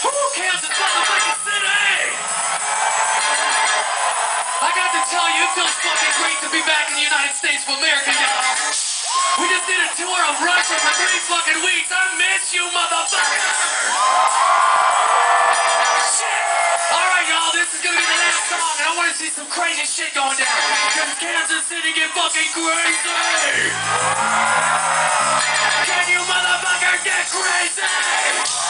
Kansas motherfucking City! I got to tell you, it feels fucking great to be back in the United States of America, y'all. We just did a tour of Russia for 3 fucking weeks. I miss you, motherfucker! Shit! Alright, y'all, this is gonna be the last song, and I want to see some crazy shit going down. Because Kansas City get fucking crazy! Can you motherfuckers get crazy?